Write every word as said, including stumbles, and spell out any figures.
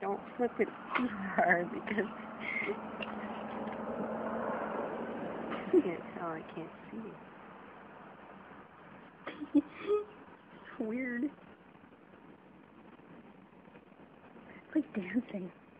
Don't flip it too hard because I can't tell, I can't see. It's weird. It's like dancing.